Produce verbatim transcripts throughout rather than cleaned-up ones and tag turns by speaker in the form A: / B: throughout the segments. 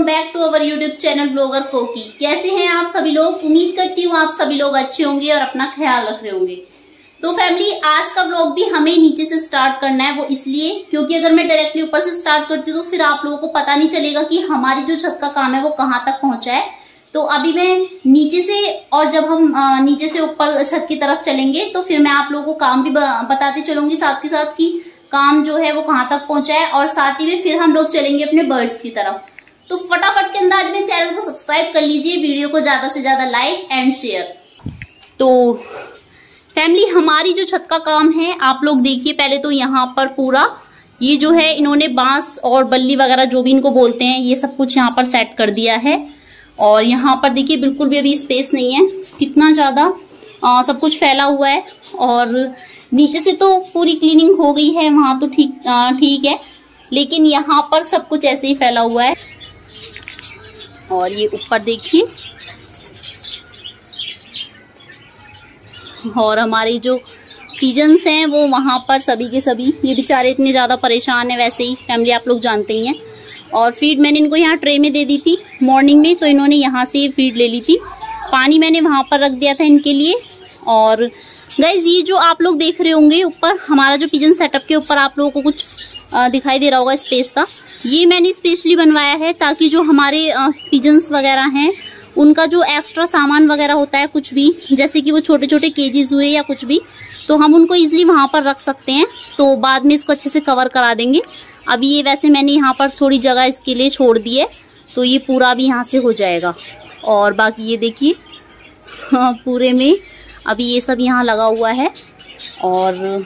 A: Back to our YouTube channel blogger Koki. कैसे हैं आप सभी लोग? उम्मीद करती हूँ आप सभी लोग अच्छे होंगे और अपना ख्याल रख रहे होंगे। तो फैमिली, आज का ब्लॉग भी हमें नीचे से स्टार्ट करना है। वो इसलिए क्योंकि अगर मैं डायरेक्टली ऊपर से स्टार्ट करती हूँ तो फिर आप लोगों को पता नहीं चलेगा कि हमारी जो छत का काम है वो कहाँ तक पहुंचा है। तो अभी मैं नीचे से, और जब हम नीचे से ऊपर छत की तरफ चलेंगे तो फिर मैं आप लोगों को काम भी बताते चलूंगी साथ के साथ कि काम जो है वो कहाँ तक पहुंचा है। और साथ ही में फिर हम लोग चलेंगे अपने बर्ड्स की तरफ। तो फटाफट के अंदाज में चैनल को सब्सक्राइब कर लीजिए, वीडियो को ज्यादा से ज्यादा लाइक एंड शेयर। तो फैमिली, हमारी जो छत का काम है आप लोग देखिए। पहले तो यहाँ पर पूरा ये जो है इन्होंने बांस और बल्ली वगैरह जो भी इनको बोलते हैं ये सब कुछ यहाँ पर सेट कर दिया है। और यहाँ पर देखिए बिल्कुल भी अभी स्पेस नहीं है, कितना ज्यादा सब कुछ फैला हुआ है। और नीचे से तो पूरी क्लीनिंग हो गई है, वहां तो ठीक ठीक है, लेकिन यहाँ पर सब कुछ ऐसे ही फैला हुआ है। और ये ऊपर देखिए, और हमारे जो पिजन्स हैं वो वहां पर सभी के सभी, ये बेचारे इतने ज़्यादा परेशान है। वैसे ही फैमिली आप लोग जानते ही हैं। और फीड मैंने इनको यहाँ ट्रे में दे दी थी मॉर्निंग में, तो इन्होंने यहाँ से फीड ले ली थी। पानी मैंने वहाँ पर रख दिया था इनके लिए। और गाइज, ये जो आप लोग देख रहे होंगे ऊपर, हमारा जो पिजन सेटअप के ऊपर आप लोगों को कुछ दिखाई दे रहा होगा स्पेस सा, ये मैंने स्पेशली बनवाया है ताकि जो हमारे पिजन्स वगैरह हैं उनका जो एक्स्ट्रा सामान वगैरह होता है, कुछ भी जैसे कि वो छोटे छोटे केजीज हुए या कुछ भी, तो हम उनको इजीली वहाँ पर रख सकते हैं। तो बाद में इसको अच्छे से कवर करा देंगे। अभी ये वैसे मैंने यहाँ पर थोड़ी जगह इसके लिए छोड़ दी है, तो ये पूरा भी यहाँ से हो जाएगा। और बाकी ये देखिए पूरे में अभी ये सब यहाँ लगा हुआ है। और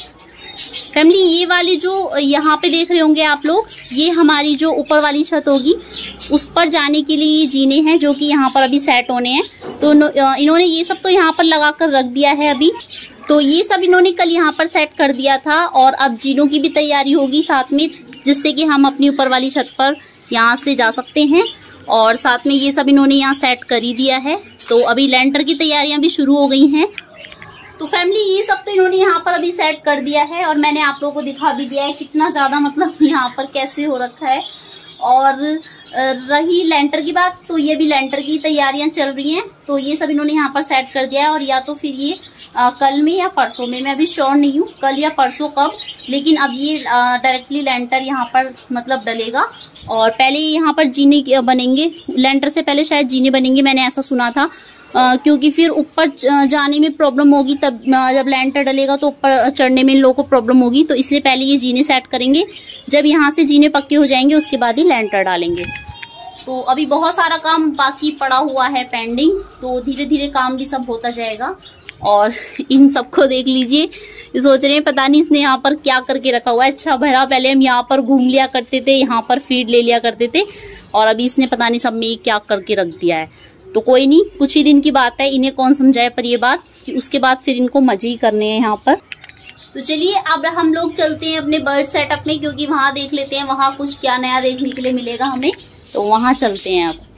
A: फैमिली, ये वाली जो यहाँ पे देख रहे होंगे आप लोग, ये हमारी जो ऊपर वाली छत होगी उस पर जाने के लिए ये जीने हैं जो कि यहाँ पर अभी सेट होने हैं। तो इन्होंने ये सब तो यहाँ पर लगा कर रख दिया है अभी। तो ये सब इन्होंने कल यहाँ पर सेट कर दिया था। और अब जीनों की भी तैयारी होगी साथ में, जिससे कि हम अपनी ऊपर वाली छत पर यहाँ से जा सकते हैं। और साथ में ये सब इन्होंने यहाँ सेट कर ही दिया है। तो अभी लेंटर की तैयारियां भी शुरू हो गई हैं। तो फैमिली, ये सब तो इन्होंने यहाँ पर अभी सेट कर दिया है और मैंने आप लोगों को दिखा भी दिया है कितना ज्यादा मतलब यहाँ पर कैसे हो रखा है। और रही लेंटर की बात, तो ये भी लेंटर की तैयारियां चल रही हैं। तो ये सब इन्होंने यहाँ पर सेट कर दिया है। और या तो फिर ये आ, कल में या परसों में, मैं अभी श्योर नहीं हूँ कल या परसों कब, लेकिन अब ये डायरेक्टली लेंटर यहाँ पर मतलब डलेगा। और पहले यहाँ पर जीने बनेंगे, लेंटर से पहले शायद जीने बनेंगे, मैंने ऐसा सुना था। आ, क्योंकि फिर ऊपर जाने में प्रॉब्लम होगी, तब जब लेंटर डलेगा तो ऊपर चढ़ने में इन लोगों को प्रॉब्लम होगी। तो इसलिए पहले ये जीने सेट करेंगे, जब यहाँ से जीने पक्के हो जाएंगे उसके बाद ही लेंटर डालेंगे। तो अभी बहुत सारा काम बाकी पड़ा हुआ है पेंडिंग, तो धीरे धीरे काम भी सब होता जाएगा। और इन सबको देख लीजिए, सोच रहे हैं पता नहीं इसने यहाँ पर क्या करके रखा हुआ है। अच्छा भरा, पहले हम यहाँ पर घूम लिया करते थे, यहाँ पर फीड ले लिया करते थे, और अभी इसने पता नहीं सब में क्या करके रख दिया है। तो कोई नहीं, कुछ ही दिन की बात है, इन्हें कौन समझाए पर ये बात कि उसके बाद फिर इनको मजे ही करने हैं यहाँ पर। तो चलिए अब हम लोग चलते हैं अपने बर्ड सेटअप में, क्योंकि वहां देख लेते हैं वहां कुछ क्या नया देखने के लिए मिलेगा हमें। तो वहां चलते हैं। अब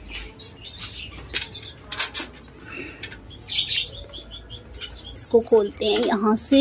A: इसको खोलते हैं यहाँ से।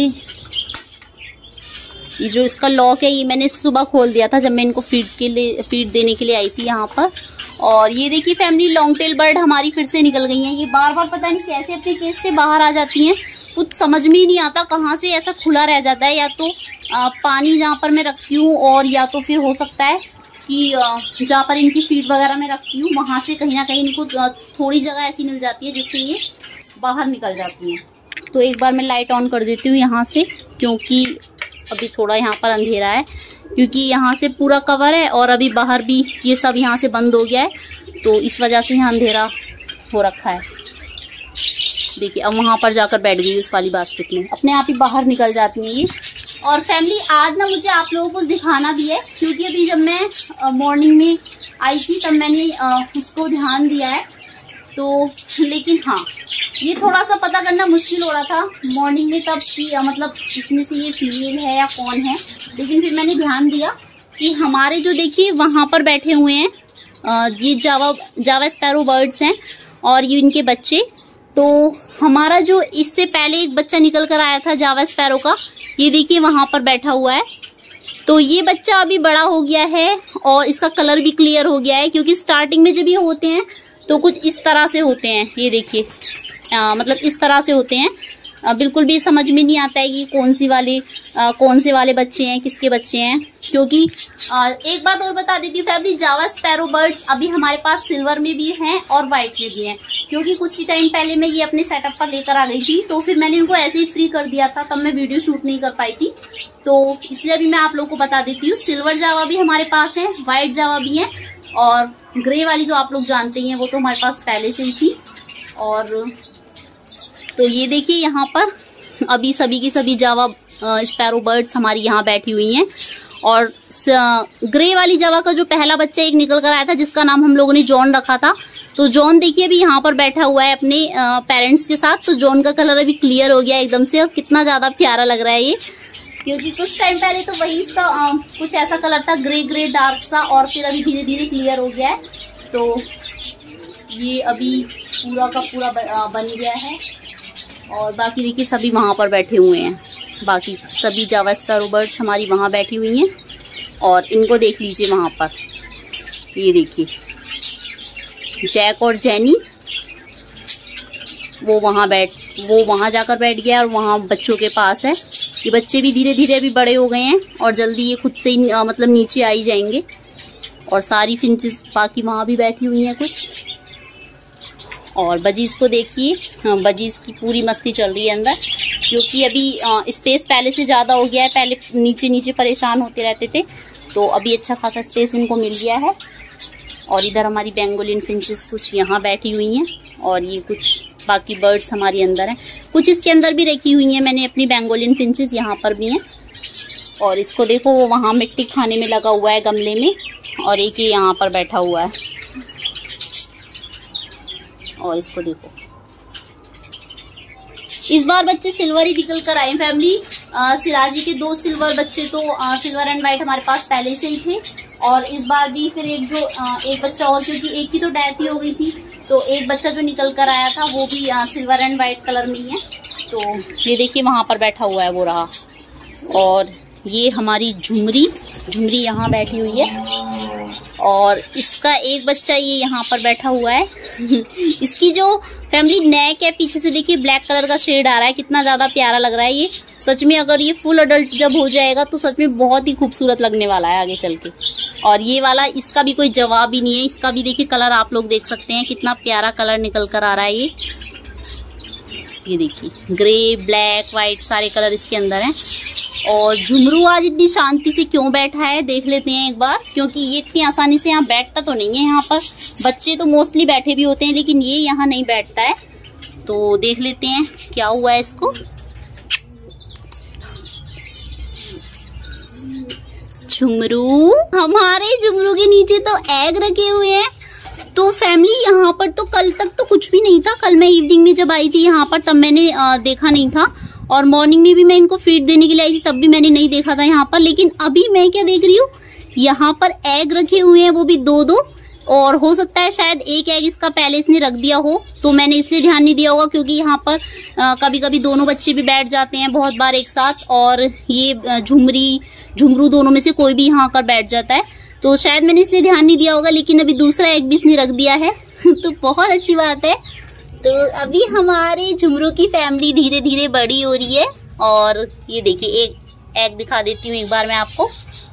A: ये जो इसका लॉक है ये मैंने सुबह खोल दिया था जब मैं इनको फीड के लिए फीड देने के लिए आई थी यहाँ पर। और ये देखिए फैमिली, लॉन्ग टेल बर्ड हमारी फिर से निकल गई हैं। ये बार बार पता नहीं कैसे अपने केस से बाहर आ जाती हैं, कुछ समझ में ही नहीं आता कहाँ से ऐसा खुला रह जाता है। या तो आ, पानी जहाँ पर मैं रखती हूँ, और या तो फिर हो सकता है कि जहाँ पर इनकी फीड वगैरह मैं रखती हूँ वहाँ से कहीं ना कहीं इनको थोड़ी जगह ऐसी मिल जाती है जिससे ये बाहर निकल जाती हैं। तो एक बार मैं लाइट ऑन कर देती हूँ यहाँ से, क्योंकि अभी थोड़ा यहाँ पर अंधेरा है, क्योंकि यहाँ से पूरा कवर है और अभी बाहर भी ये सब यहाँ से बंद हो गया है, तो इस वजह से यहाँ अंधेरा हो रखा है। देखिए अब वहाँ पर जाकर बैठ गई उस वाली बास्केट में, अपने आप ही बाहर निकल जाती हैं ये। और फैमिली, आज ना मुझे आप लोगों को दिखाना भी है, क्योंकि अभी जब मैं मॉर्निंग में आई थी तब मैंने आ, उसको ध्यान दिया है। तो लेकिन हाँ, ये थोड़ा सा पता करना मुश्किल हो रहा था मॉर्निंग में तब कि मतलब इसमें से ये फीमेल है या कौन है। लेकिन फिर मैंने ध्यान दिया कि हमारे जो देखिए वहाँ पर बैठे हुए हैं आ, ये जावा जावा स्पैरो बर्ड्स हैं और ये इनके बच्चे। तो हमारा जो इससे पहले एक बच्चा निकल कर आया था जावा स्पैरो का, ये देखिए वहां पर बैठा हुआ है। तो ये बच्चा अभी बड़ा हो गया है और इसका कलर भी क्लियर हो गया है, क्योंकि स्टार्टिंग में जब ये होते हैं तो कुछ इस तरह से होते हैं। ये देखिए मतलब इस तरह से होते हैं, आ, बिल्कुल भी समझ में नहीं आता है कि कौन सी वाले आ, कौन से वाले बच्चे हैं, किसके बच्चे हैं। क्योंकि आ, एक बात और बता देती हूँ फैमिली, जावा स्पैरो बर्ड्स अभी हमारे पास सिल्वर में भी हैं और वाइट में भी हैं। क्योंकि कुछ ही टाइम पहले मैं ये अपने सेटअप पर लेकर आ गई थी, तो फिर मैंने इनको ऐसे ही फ्री कर दिया था, तब मैं वीडियो शूट नहीं कर पाई थी। तो इसलिए अभी मैं आप लोग को बता देती हूँ, सिल्वर जावा भी हमारे पास है, व्हाइट जावा भी है, और ग्रे वाली तो आप लोग जानते ही हैं, वो तो हमारे पास पहले से ही थी। और तो ये देखिए यहाँ पर अभी सभी की सभी जावा स्पैरो बर्ड्स हमारी यहाँ बैठी हुई हैं। और ग्रे वाली जावा का जो पहला बच्चा एक निकल कर आया था, जिसका नाम हम लोगों ने जॉन रखा था, तो जॉन देखिए अभी यहाँ पर बैठा हुआ है अपने पेरेंट्स के साथ। तो जॉन का कलर अभी क्लियर हो गया एकदम से, और कितना ज्यादा प्यारा लग रहा है ये। क्योंकि कुछ टाइम पहले तो वही इसका आ, कुछ ऐसा कलर था, ग्रे ग्रे डार्क सा, और फिर अभी धीरे धीरे क्लियर हो गया है। तो ये अभी पूरा का पूरा बन गया है। और बाकी देखिए सभी वहाँ पर बैठे हुए हैं, बाकी सभी जावा स्पैरो बर्ड्स हमारी वहाँ बैठी हुई हैं। और इनको देख लीजिए वहाँ पर, ये देखिए जैक और जेनी, वो वहाँ बैठ वो वहाँ जाकर बैठ गया और वहाँ बच्चों के पास है। ये बच्चे भी धीरे धीरे अभी बड़े हो गए हैं और जल्दी ये खुद से ही आ, मतलब नीचे आ ही जाएंगे। और सारी फिंचेस बाकी वहाँ भी बैठी हुई हैं कुछ। और बजीज को देखिए, हाँ बजीज की पूरी मस्ती चल रही है अंदर, क्योंकि अभी आ, स्पेस पहले से ज़्यादा हो गया है। पहले नीचे नीचे परेशान होते रहते थे, तो अभी अच्छा खासा स्पेस इनको मिल गया है। और इधर हमारी बेंगोलियन फिंचेस कुछ यहाँ बैठी हुई हैं, और ये कुछ बाकी बर्ड्स हमारी अंदर हैं। कुछ इसके अंदर भी रखी हुई हैं मैंने अपनी बेंगोलियन फिंचेस, यहाँ पर भी हैं। और इसको देखो, वो वहाँ मिट्टी खाने में लगा हुआ है गमले में, और एक ही यहाँ पर बैठा हुआ है। और इसको देखो, इस बार बच्चे सिल्वर ही निकल कर आए फैमिली। सिराजी के दो सिल्वर बच्चे तो आ, सिल्वर एंड वाइट हमारे पास पहले से ही थे। और इस बार भी फिर एक जो आ, एक बच्चा और, क्योंकि एक की तो डेथ ही हो गई थी, तो एक बच्चा जो निकल कर आया था वो भी आ, सिल्वर एंड वाइट कलर में ही है। तो ये देखिए वहाँ पर बैठा हुआ है वो रहा। और ये हमारी झुमरी झुमरी यहाँ बैठी हुई है, और इसका एक बच्चा ये यहाँ पर बैठा हुआ है। इसकी जो फैमिली नेक है पीछे से देखिए ब्लैक कलर का शेड आ रहा है, कितना ज़्यादा प्यारा लग रहा है ये। सच में अगर ये फुल अडल्ट जब हो जाएगा तो सच में बहुत ही खूबसूरत लगने वाला है आगे चल के। और ये वाला, इसका भी कोई जवाब ही नहीं है। इसका भी देखिए कलर आप लोग देख सकते हैं, कितना प्यारा कलर निकल कर आ रहा है ये। ये देखिए ग्रे ब्लैक वाइट सारे कलर इसके अंदर हैं। और झुमरू आज इतनी शांति से क्यों बैठा है देख लेते हैं एक बार, क्योंकि ये इतनी आसानी से यहाँ बैठता तो नहीं है। यहाँ पर बच्चे तो मोस्टली बैठे भी होते हैं, लेकिन ये यहाँ नहीं बैठता है। तो देख लेते हैं क्या हुआ है इसको। झुमरू, हमारे झुमरू के नीचे तो एग रखे हुए हैं। तो फैमिली यहाँ पर तो कल तक तो कुछ भी नहीं था। कल मैं इवनिंग में जब आई थी यहाँ पर तब मैंने आ, देखा नहीं था, और मॉर्निंग में भी मैं इनको फीड देने के लिए आई थी तब भी मैंने नहीं देखा था यहाँ पर। लेकिन अभी मैं क्या देख रही हूँ, यहाँ पर एग रखे हुए हैं, वो भी दो दो। और हो सकता है शायद एक एग इसका पहले इसने रख दिया हो, तो मैंने इसलिए ध्यान नहीं दिया होगा, क्योंकि यहाँ पर आ, कभी कभी दोनों बच्चे भी बैठ जाते हैं बहुत बार एक साथ। और ये झुमरी झुमरू दोनों में से कोई भी यहाँ कर बैठ जाता है, तो शायद मैंने इसलिए ध्यान नहीं दिया होगा। लेकिन अभी दूसरा एग भी इसने रख दिया है तो बहुत अच्छी बात है। तो अभी हमारे झुमरू की फैमिली धीरे धीरे बड़ी हो रही है। और ये देखिए एक एग दिखा देती हूँ एक बार मैं आपको।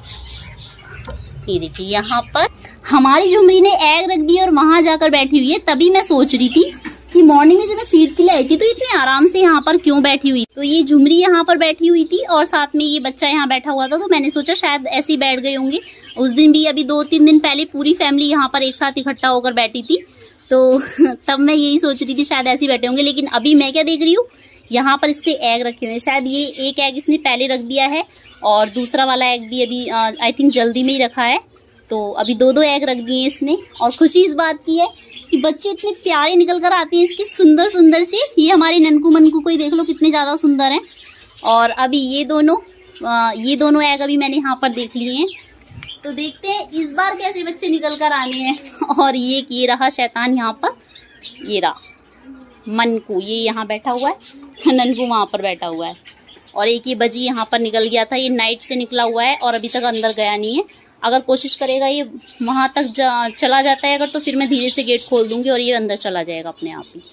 A: ये देखिए यहाँ पर हमारी झुमरी ने एग रख दिया और वहां जाकर बैठी हुई है। तभी मैं सोच रही थी कि मॉर्निंग में जब मैं फीड के लिए आई थी तो इतने आराम से यहाँ पर क्यों बैठी हुई। तो ये झुमरी यहाँ पर बैठी हुई थी और साथ में ये बच्चा यहाँ बैठा हुआ था, तो मैंने सोचा शायद ऐसे ही बैठ गए होंगे। उस दिन भी अभी दो तीन दिन पहले पूरी फैमिली यहाँ पर एक साथ इकट्ठा होकर बैठी थी, तो तब मैं यही सोच रही थी शायद ऐसे ही बैठे होंगे। लेकिन अभी मैं क्या देख रही हूँ, यहाँ पर इसके एग रखे हुए हैं। शायद ये एक एग इसने पहले रख दिया है और दूसरा वाला एग भी अभी आई थिंक जल्दी में ही रखा है। तो अभी दो दो एग रख दिए इसने। और खुशी इस बात की है कि बच्चे इतने प्यारे निकल कर आते हैं इसके, सुंदर सुंदर से। ये हमारे ननकू मनकू को ही देख लो कितने ज़्यादा सुंदर हैं। और अभी ये दोनों आ, ये दोनों एग अभी मैंने यहाँ पर देख लिए हैं। तो देखते हैं इस बार कैसे बच्चे निकल कर आने हैं। और ये ये रहा शैतान यहाँ पर, ये रहा मनकू, ये यहाँ बैठा हुआ है, ननकू वहाँ पर बैठा हुआ है। और एक ये बजी यहाँ पर निकल गया था, ये नाइट से निकला हुआ है और अभी तक अंदर गया नहीं है। अगर कोशिश करेगा ये वहां तक जा, चला जाता है अगर, तो फिर मैं धीरे से गेट खोल दूंगी और ये अंदर चला जाएगा अपने आप ही।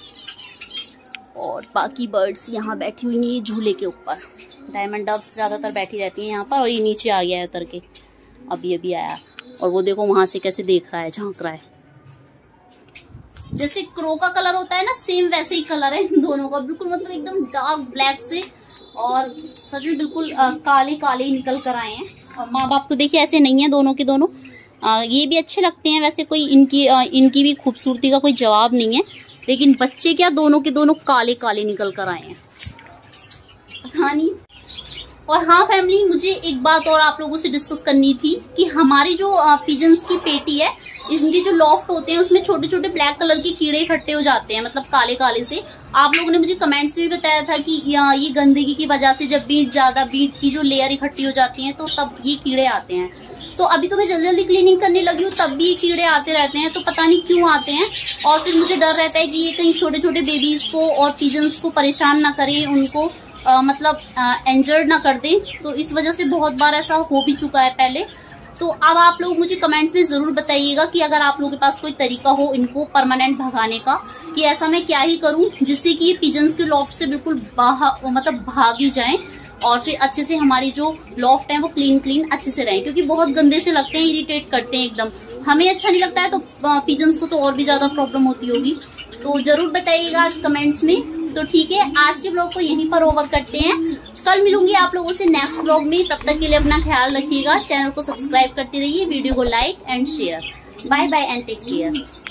A: और बाकी बर्ड्स यहाँ बैठी हुई हैं झूले के ऊपर। डायमंड डव्स ज्यादातर बैठी रहती हैं यहाँ पर, और ये नीचे आ गया है उतर के, अभी अभी आया। और वो देखो वहां से कैसे देख रहा है, झांक रहा है। जैसे क्रो का कलर होता है ना, सेम वैसे ही कलर है इन दोनों का, बिल्कुल मतलब एकदम डार्क ब्लैक से, और सच में बिल्कुल आ, काले काले ही निकल कर आए हैं। और माँ बाप तो देखिए ऐसे नहीं है दोनों के दोनों। आ, ये भी अच्छे लगते हैं वैसे, कोई इनकी आ, इनकी भी खूबसूरती का कोई जवाब नहीं है, लेकिन बच्चे क्या दोनों के दोनों काले काले निकल कर आए हैं, पता नहीं। और हाँ फैमिली, मुझे एक बात और आप लोगों से डिस्कस करनी थी कि हमारी जो पिजन्स की पेटी है, इनके जो लॉफ्ट होते हैं उसमें छोटे छोटे ब्लैक कलर के कीड़े इकट्ठे हो जाते हैं, मतलब काले काले से। आप लोगों ने मुझे कमेंट्स में भी बताया था कि ये गंदगी की वजह से जब बीट ज्यादा बीट की जो लेयर इकट्ठी हो जाती है तो तब ये कीड़े आते हैं। तो अभी तो मैं जल्दी जल्दी क्लीनिंग करने लगी हूँ, तब भी ये कीड़े आते रहते हैं, तो पता नहीं क्यों आते हैं। और फिर मुझे डर रहता है कि ये कहीं छोटे छोटे बेबीज को और पिजन्स को परेशान ना करें, उनको आ, मतलब इंजर्ड ना कर दें। तो इस वजह से बहुत बार ऐसा हो भी चुका है पहले। तो अब आप लोग मुझे कमेंट्स में जरूर बताइएगा कि अगर आप लोगों के पास कोई तरीका हो इनको परमानेंट भगाने का, कि ऐसा मैं क्या ही करूं जिससे कि ये पिजन्स के लॉफ्ट से बिल्कुल मतलब भाग ही जाएं, और फिर अच्छे से हमारी जो लॉफ्ट है वो क्लीन क्लीन अच्छे से रहे, क्योंकि बहुत गंदे से लगते हैं, इरिटेट करते हैं एकदम। हमें अच्छा नहीं लगता है तो पिजन्स को तो और भी ज्यादा प्रॉब्लम होती होगी। तो जरूर बताइएगा आज कमेंट्स में। तो ठीक है, आज के ब्लॉग को यहीं पर ओवर करते हैं। कल मिलूंगी आप लोगों से नेक्स्ट ब्लॉग में, तब तक के लिए अपना ख्याल रखिएगा। चैनल को सब्सक्राइब करते रहिए, वीडियो को like and share. Bye bye and take care.